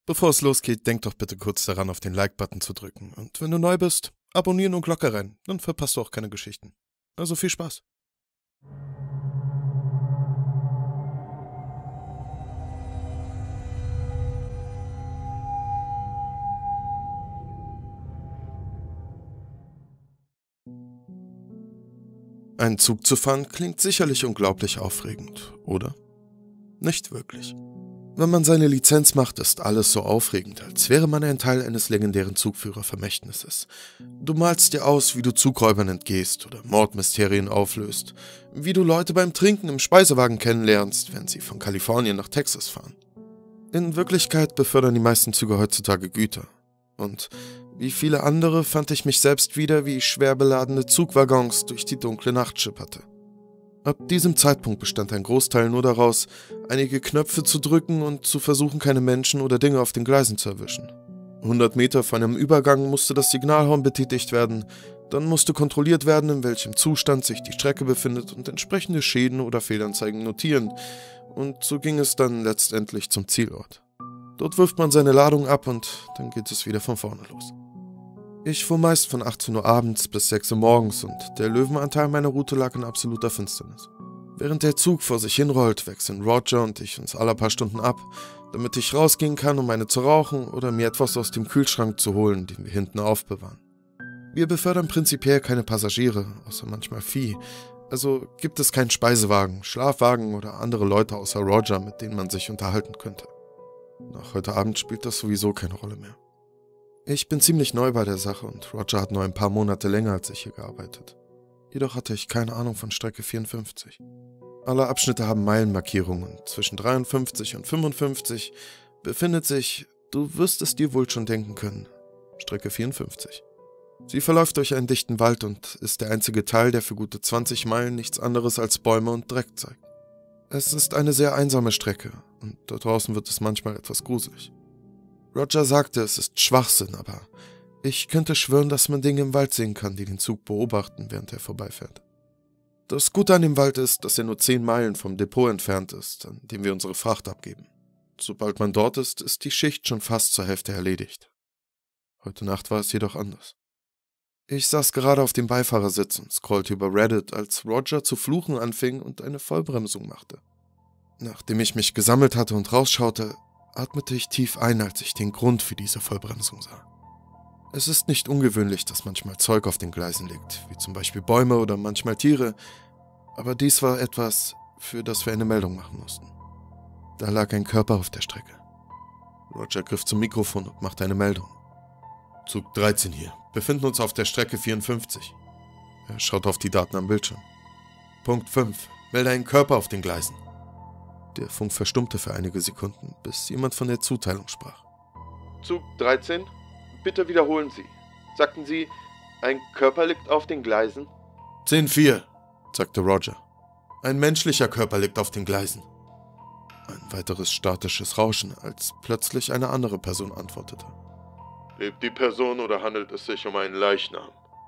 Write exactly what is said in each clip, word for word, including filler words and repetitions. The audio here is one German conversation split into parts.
Bevor es losgeht, denk doch bitte kurz daran, auf den Like-Button zu drücken. Und wenn du neu bist, abonnieren und Glocke rein, dann verpasst du auch keine Geschichten. Also viel Spaß. Einen Zug zu fahren klingt sicherlich unglaublich aufregend, oder? Nicht wirklich. Wenn man seine Lizenz macht, ist alles so aufregend, als wäre man ein Teil eines legendären Zugführervermächtnisses. Du malst dir aus, wie du Zugräubern entgehst oder Mordmysterien auflöst, wie du Leute beim Trinken im Speisewagen kennenlernst, wenn sie von Kalifornien nach Texas fahren. In Wirklichkeit befördern die meisten Züge heutzutage Güter. Und wie viele andere fand ich mich selbst wieder, wie ich schwer beladene Zugwaggons durch die dunkle Nacht schipperte. Ab diesem Zeitpunkt bestand ein Großteil nur daraus, einige Knöpfe zu drücken und zu versuchen, keine Menschen oder Dinge auf den Gleisen zu erwischen. hundert Meter vor einem Übergang musste das Signalhorn betätigt werden, dann musste kontrolliert werden, in welchem Zustand sich die Strecke befindet und entsprechende Schäden oder Fehlanzeigen notieren. Und so ging es dann letztendlich zum Zielort. Dort wirft man seine Ladung ab und dann geht es wieder von vorne los. Ich fuhr meist von achtzehn Uhr abends bis sechs Uhr morgens und der Löwenanteil meiner Route lag in absoluter Finsternis. Während der Zug vor sich hinrollt, wechseln Roger und ich uns alle paar Stunden ab, damit ich rausgehen kann, um eine zu rauchen oder mir etwas aus dem Kühlschrank zu holen, den wir hinten aufbewahren. Wir befördern prinzipiell keine Passagiere, außer manchmal Vieh, also gibt es keinen Speisewagen, Schlafwagen oder andere Leute außer Roger, mit denen man sich unterhalten könnte. Nach heute Abend spielt das sowieso keine Rolle mehr. Ich bin ziemlich neu bei der Sache und Roger hat nur ein paar Monate länger als ich hier gearbeitet. Jedoch hatte ich keine Ahnung von Strecke vierundfünfzig. Alle Abschnitte haben Meilenmarkierungen und zwischen dreiundfünfzig und fünfundfünfzig befindet sich, du wirst es dir wohl schon denken können, Strecke vierundfünfzig. Sie verläuft durch einen dichten Wald und ist der einzige Teil, der für gute zwanzig Meilen nichts anderes als Bäume und Dreck zeigt. Es ist eine sehr einsame Strecke und da draußen wird es manchmal etwas gruselig. Roger sagte, es ist Schwachsinn, aber ich könnte schwören, dass man Dinge im Wald sehen kann, die den Zug beobachten, während er vorbeifährt. Das Gute an dem Wald ist, dass er nur zehn Meilen vom Depot entfernt ist, an dem wir unsere Fracht abgeben. Sobald man dort ist, ist die Schicht schon fast zur Hälfte erledigt. Heute Nacht war es jedoch anders. Ich saß gerade auf dem Beifahrersitz und scrollte über Reddit, als Roger zu fluchen anfing und eine Vollbremsung machte. Nachdem ich mich gesammelt hatte und rausschaute, atmete ich tief ein, als ich den Grund für diese Vollbremsung sah. Es ist nicht ungewöhnlich, dass manchmal Zeug auf den Gleisen liegt, wie zum Beispiel Bäume oder manchmal Tiere, aber dies war etwas, für das wir eine Meldung machen mussten. Da lag ein Körper auf der Strecke. Roger griff zum Mikrofon und machte eine Meldung. Zug dreizehn hier, befinden uns auf der Strecke vierundfünfzig. Er schaut auf die Daten am Bildschirm. Punkt fünf, melde einen Körper auf den Gleisen. Der Funk verstummte für einige Sekunden, bis jemand von der Zuteilung sprach. Zug dreizehn, bitte wiederholen Sie. Sagten Sie, ein Körper liegt auf den Gleisen? zehn vier, sagte Roger. Ein menschlicher Körper liegt auf den Gleisen. Ein weiteres statisches Rauschen, als plötzlich eine andere Person antwortete. Lebt die Person oder handelt es sich um einen Leichnam?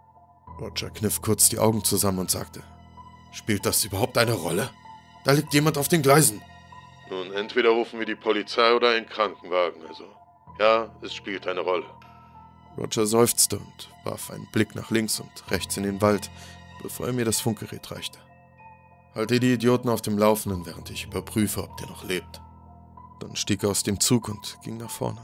Roger kniff kurz die Augen zusammen und sagte, spielt das überhaupt eine Rolle? Da liegt jemand auf den Gleisen. Nun, entweder rufen wir die Polizei oder einen Krankenwagen, also ja, es spielt eine Rolle. Roger seufzte und warf einen Blick nach links und rechts in den Wald, bevor er mir das Funkgerät reichte. Halte die Idioten auf dem Laufenden, während ich überprüfe, ob der noch lebt. Dann stieg er aus dem Zug und ging nach vorne.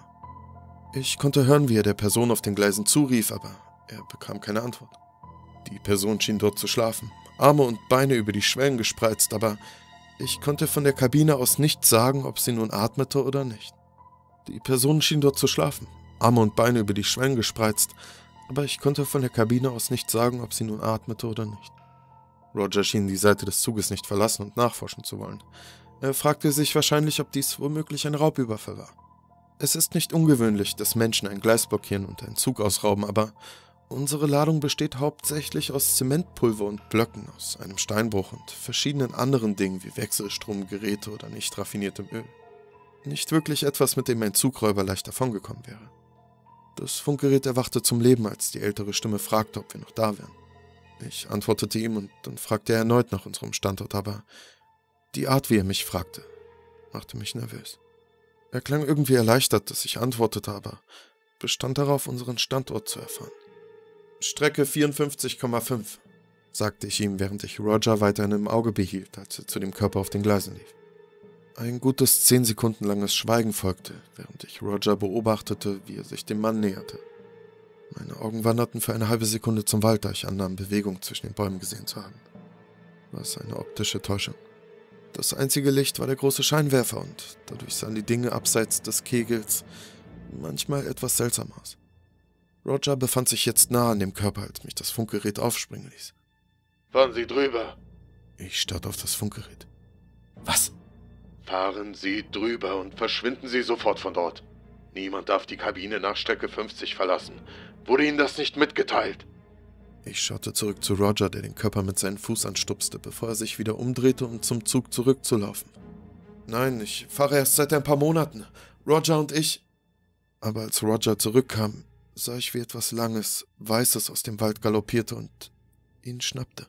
Ich konnte hören, wie er der Person auf den Gleisen zurief, aber er bekam keine Antwort. Die Person schien dort zu schlafen, Arme und Beine über die Schwellen gespreizt, aber ich konnte von der Kabine aus nicht sagen, ob sie nun atmete oder nicht. Die Person schien dort zu schlafen, Arme und Beine über die Schwellen gespreizt, aber ich konnte von der Kabine aus nicht sagen, ob sie nun atmete oder nicht. Roger schien die Seite des Zuges nicht verlassen und nachforschen zu wollen. Er fragte sich wahrscheinlich, ob dies womöglich ein Raubüberfall war. Es ist nicht ungewöhnlich, dass Menschen ein Gleis blockieren und einen Zug ausrauben, aber unsere Ladung besteht hauptsächlich aus Zementpulver und Blöcken, aus einem Steinbruch und verschiedenen anderen Dingen wie Wechselstromgeräte oder nicht raffiniertem Öl. Nicht wirklich etwas, mit dem ein Zugräuber leicht davongekommen wäre. Das Funkgerät erwachte zum Leben, als die ältere Stimme fragte, ob wir noch da wären. Ich antwortete ihm und dann fragte er erneut nach unserem Standort, aber die Art, wie er mich fragte, machte mich nervös. Er klang irgendwie erleichtert, dass ich antwortete, aber bestand darauf, unseren Standort zu erfahren. Strecke vierundfünfzig Komma fünf, sagte ich ihm, während ich Roger weiterhin im Auge behielt, als er zu dem Körper auf den Gleisen lief. Ein gutes zehn Sekunden langes Schweigen folgte, während ich Roger beobachtete, wie er sich dem Mann näherte. Meine Augen wanderten für eine halbe Sekunde zum Wald, da ich annahm, Bewegung zwischen den Bäumen gesehen zu haben. War es eine optische Täuschung? Das einzige Licht war der große Scheinwerfer und dadurch sahen die Dinge abseits des Kegels manchmal etwas seltsam aus. Roger befand sich jetzt nah an dem Körper, als mich das Funkgerät aufspringen ließ. Fahren Sie drüber. Ich starrte auf das Funkgerät. Was? Fahren Sie drüber und verschwinden Sie sofort von dort. Niemand darf die Kabine nach Strecke fünfzig verlassen. Wurde Ihnen das nicht mitgeteilt? Ich schaute zurück zu Roger, der den Körper mit seinem Fuß anstupste, bevor er sich wieder umdrehte, um zum Zug zurückzulaufen. Nein, ich fahre erst seit ein paar Monaten. Roger und ich... Aber als Roger zurückkam, sah ich, wie etwas Langes, Weißes aus dem Wald galoppierte und ihn schnappte.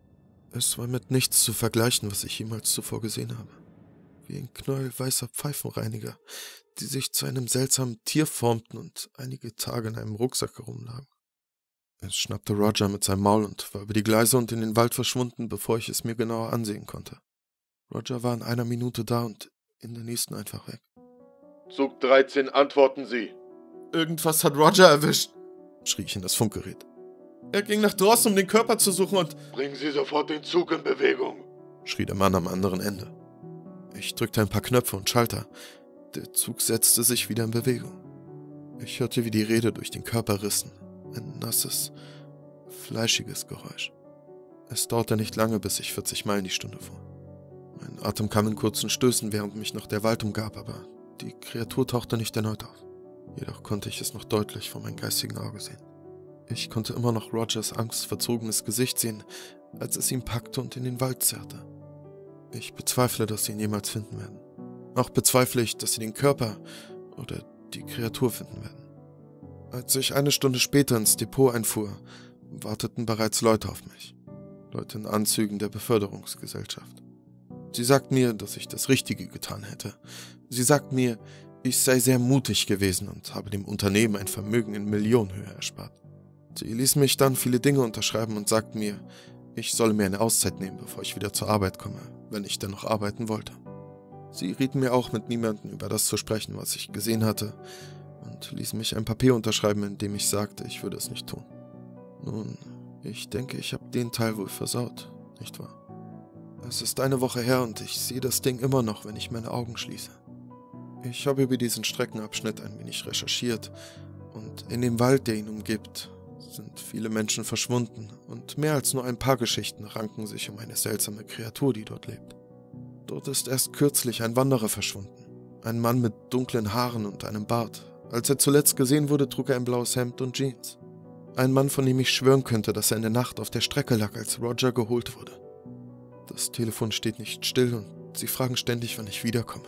Es war mit nichts zu vergleichen, was ich jemals zuvor gesehen habe. Wie ein Knäuel weißer Pfeifenreiniger, die sich zu einem seltsamen Tier formten und einige Tage in einem Rucksack herumlagen. Es schnappte Roger mit seinem Maul und war über die Gleise und in den Wald verschwunden, bevor ich es mir genauer ansehen konnte. Roger war in einer Minute da und in der nächsten einfach weg. Zug dreizehn, antworten Sie. Irgendwas hat Roger erwischt, schrie ich in das Funkgerät. Er ging nach draußen, um den Körper zu suchen und... Bringen Sie sofort den Zug in Bewegung, schrie der Mann am anderen Ende. Ich drückte ein paar Knöpfe und Schalter. Der Zug setzte sich wieder in Bewegung. Ich hörte, wie die Räder durch den Körper rissen. Ein nasses, fleischiges Geräusch. Es dauerte nicht lange, bis ich vierzig Meilen die Stunde fuhr. Mein Atem kam in kurzen Stößen, während mich noch der Wald umgab, aber die Kreatur tauchte nicht erneut auf. Jedoch konnte ich es noch deutlich vor meinem geistigen Auge sehen. Ich konnte immer noch Rogers angstverzogenes Gesicht sehen, als es ihn packte und in den Wald zerrte. Ich bezweifle, dass sie ihn jemals finden werden. Auch bezweifle ich, dass sie den Körper oder die Kreatur finden werden. Als ich eine Stunde später ins Depot einfuhr, warteten bereits Leute auf mich. Leute in Anzügen der Beförderungsgesellschaft. Sie sagten mir, dass ich das Richtige getan hätte. Sie sagten mir, ich sei sehr mutig gewesen und habe dem Unternehmen ein Vermögen in Millionenhöhe erspart. Sie ließen mich dann viele Dinge unterschreiben und sagten mir, ich solle mir eine Auszeit nehmen, bevor ich wieder zur Arbeit komme, wenn ich denn noch arbeiten wollte. Sie rieten mir auch, mit niemandem über das zu sprechen, was ich gesehen hatte, und ließen mich ein Papier unterschreiben, in dem ich sagte, ich würde es nicht tun. Nun, ich denke, ich habe den Teil wohl versaut, nicht wahr? Es ist eine Woche her und ich sehe das Ding immer noch, wenn ich meine Augen schließe. Ich habe über diesen Streckenabschnitt ein wenig recherchiert und in dem Wald, der ihn umgibt, sind viele Menschen verschwunden und mehr als nur ein paar Geschichten ranken sich um eine seltsame Kreatur, die dort lebt. Dort ist erst kürzlich ein Wanderer verschwunden, ein Mann mit dunklen Haaren und einem Bart. Als er zuletzt gesehen wurde, trug er ein blaues Hemd und Jeans. Ein Mann, von dem ich schwören könnte, dass er in der Nacht auf der Strecke lag, als Roger geholt wurde. Das Telefon steht nicht still und sie fragen ständig, wann ich wiederkomme.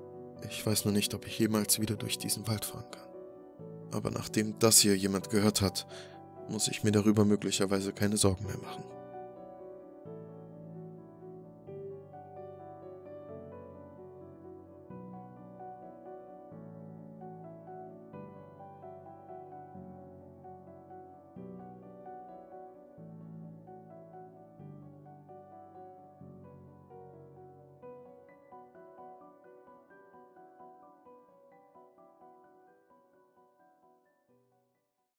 Ich weiß nur nicht, ob ich jemals wieder durch diesen Wald fahren kann. Aber nachdem das hier jemand gehört hat, muss ich mir darüber möglicherweise keine Sorgen mehr machen.